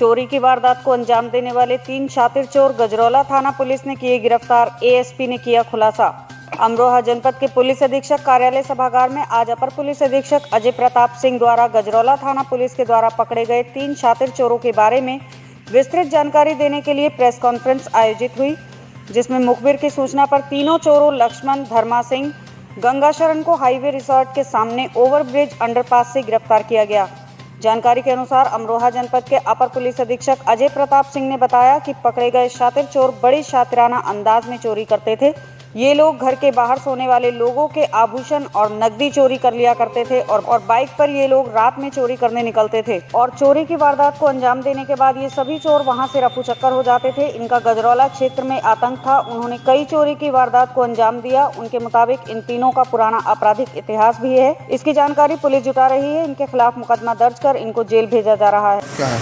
चोरी की वारदात को अंजाम देने वाले 3 शातिर चोर गजरौला थाना पुलिस ने किए गिरफ्तार। एएसपी ने किया खुलासा। अमरोहा जनपद के पुलिस अधीक्षक कार्यालय सभागार में आज अपर पुलिस अधीक्षक अजय प्रताप सिंह द्वारा गजरौला थाना पुलिस के द्वारा पकड़े गए 3 शातिर चोरों के बारे में विस्तृत जानकारी देने के लिए प्रेस कॉन्फ्रेंस आयोजित हुई, जिसमें मुखबिर की सूचना पर तीनों चोरों लक्ष्मण, धर्मा सिंह, गंगाशरण को हाईवे रिसोर्ट के सामने ओवरब्रिज अंडरपास से गिरफ्तार किया गया। जानकारी के अनुसार अमरोहा जनपद के अपर पुलिस अधीक्षक अजय प्रताप सिंह ने बताया कि पकड़े गए शातिर चोर बड़ी शातिराना अंदाज में चोरी करते थे। ये लोग घर के बाहर सोने वाले लोगों के आभूषण और नकदी चोरी कर लिया करते थे और बाइक पर ये लोग रात में चोरी करने निकलते थे और चोरी की वारदात को अंजाम देने के बाद ये सभी चोर वहां से रफू चक्कर हो जाते थे। इनका गजरौला क्षेत्र में आतंक था। उन्होंने कई चोरी की वारदात को अंजाम दिया। उनके मुताबिक इन तीनों का पुराना आपराधिक इतिहास भी है। इसकी जानकारी पुलिस जुटा रही है। इनके खिलाफ मुकदमा दर्ज कर इनको जेल भेजा जा रहा है।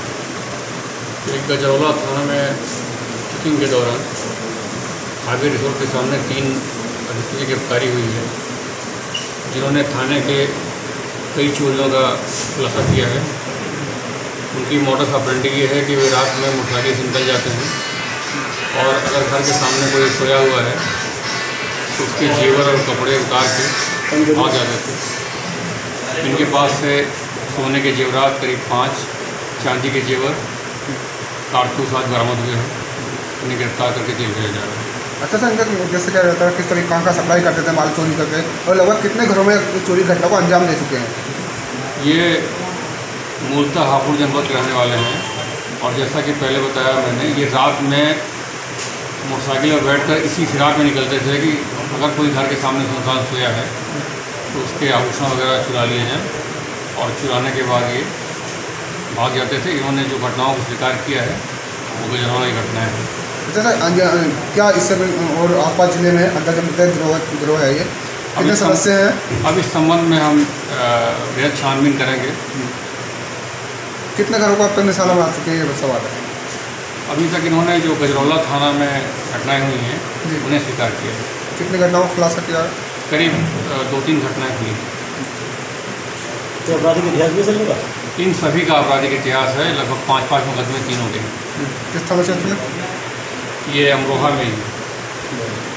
गजरौला थाना में चेकिंग के दौरान हाईवे रिसोर्ट के सामने 3 अभियुक्तों की गिरफ्तारी हुई है, जिन्होंने थाने के कई चोरियों का खुलासा किया है। उनकी मोडस ऑपरेंडी ये है कि वे रात में मोटरसाइकिल से निकल जाते हैं और अगर घर के सामने कोई सोया हुआ है तो उसके जेवर और कपड़े उतार के भाग जाते थे। इनके पास से सोने के जेवरात करीब 5, चांदी के जेवर, कारतूस आज बरामद हुए हैं। इन्हें गिरफ्तार करके जेल भेजा जा रहा है। अच्छा सर, जैसे क्या रहता है, किस तरह कहाँ का सप्लाई करते थे माल चोरी करके और लगभग कितने घरों में चोरी घटना को अंजाम दे चुके हैं? ये मूलतः हापुड़ जनपद के रहने वाले हैं और जैसा कि पहले बताया मैंने, ये रात में मोटरसाइकिल पर बैठकर इसी फिराक में निकलते थे कि अगर कोई घर के सामने सुनसान सोया है तो उसके आभूषण वगैरह चुरा लिए हैं और चुराने के बाद ये भाग जाते थे। इन्होंने जो घटनाओं को स्वीकार किया है वो गजरौला की घटनाएँ हैं। जैसा क्या इससे और आसपास जिले में अंतर्जनपद गिरोह है, ये कितने सदस्य हैं? अब इस संबंध में हम बेहद छानबीन करेंगे। कितने घरों को अब तक निशाना बना चुके हैं, ये सवाल है। अभी तक इन्होंने जो गजरौला थाना में घटनाएं हुई हैं उन्हें स्वीकार किया है। कितनी घटनाओं को खुलासा किया है? करीब 2-3 घटनाएं हुई। तो आपराधिक इतिहास भी सर होगा? इन सभी का आपराधिक इतिहास है। लगभग 5 मुकदमे तीनों के। किस थाना क्षेत्र में? ये अमरोहा में ही।